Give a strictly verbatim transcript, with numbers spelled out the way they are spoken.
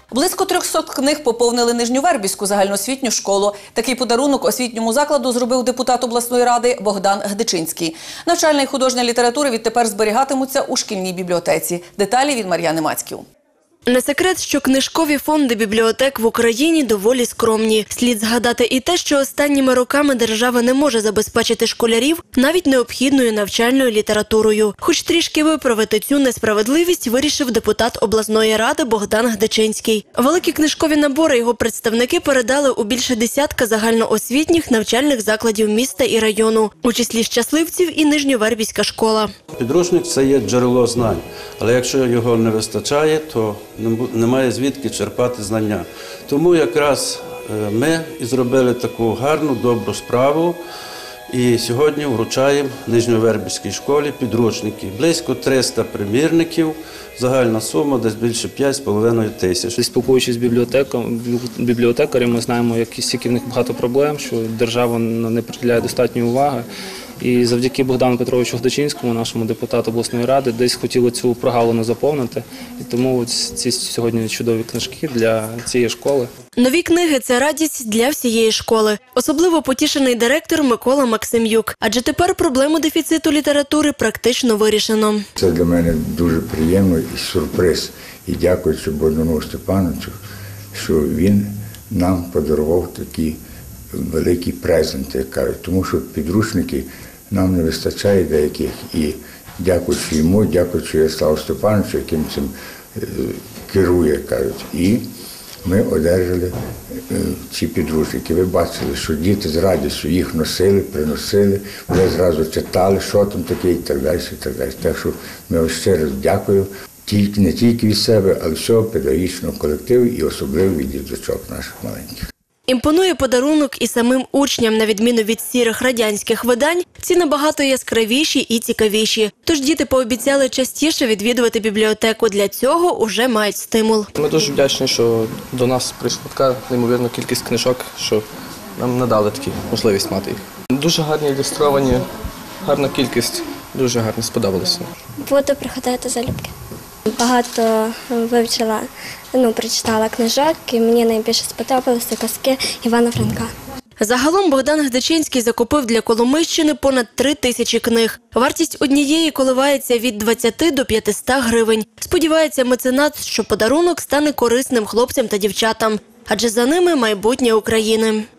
Близько трьохсот книг поповнили Нижньовербівську загальноосвітню школу. Такий подарунок освітньому закладу зробив депутат обласної ради Богдан Гдичинський. Навчальна і художня література відтепер зберігатимуться у шкільній бібліотеці. Деталі від Мар'яни Мацьків. Не секрет, що книжкові фонди бібліотек в Україні доволі скромні. Слід згадати і те, що останніми роками держава не може забезпечити школярів навіть необхідною навчальною літературою. Хоч трішки виправити цю несправедливість вирішив депутат обласної ради Богдан Гдичинський. Великі книжкові набори його представники передали у більше десятка загальноосвітніх навчальних закладів міста і району, у числі щасливців і Нижньовербівська школа. Підручник – це є джерело знань, але якщо його не вистачає, то немає звідки черпати знання. Тому якраз ми і зробили таку гарну, добру справу і сьогодні вручаємо Нижньовербівській школі підручники. Близько триста примірників, загальна сума десь більше п'ять з половиною тисяч. Спілкуючись з бібліотекарем, ми знаємо, які в них багато проблем, що держава не приділяє достатньої уваги. І завдяки Богдану Петровичу Гдичинському, нашому депутату обласної ради, десь хотіли цю прогалину заповнити. І тому ось ці сьогодні чудові книжки для цієї школи. Нові книги – це радість для всієї школи. Особливо потішений директор Микола Максим'юк. Адже тепер проблему дефіциту літератури практично вирішено. Це для мене дуже приємно і сюрприз. І дякуючи Богдану Степановичу, що він нам подарував такі великі презенти, кажуть, тому що підручники нам не вистачає деяких. І дякуючи йому, дякуючи Ярославу Степановичу, яким цим керує, кажуть. І ми одержали ці підручники. Ви бачили, що діти з радістю їх носили, приносили, вже зразу читали, що там таке і так далі, і так далі. Так що ми ось ще раз дякую. Тільки, не тільки від себе, але всього педагогічного колективу і особливо від діточок наших маленьких. Імпонує подарунок і самим учням, на відміну від сірих радянських видань, ці набагато яскравіші і цікавіші. Тож діти пообіцяли частіше відвідувати бібліотеку. Для цього уже мають стимул. Ми дуже вдячні, що до нас прийшла така неймовірна кількість книжок, що нам надали таку можливість мати їх. Дуже гарні ілюстровані, гарна кількість, дуже гарно сподобалося. Буду приходити залюбки. Багато вивчила, ну, прочитала книжок, і мені найбільше сподобалися казки Івана Франка. Загалом Богдан Гдичинський закупив для Коломийщини понад три тисячі книг. Вартість однієї коливається від двадцяти до п'ятисот гривень. Сподівається меценат, що подарунок стане корисним хлопцям та дівчатам, адже за ними майбутнє України.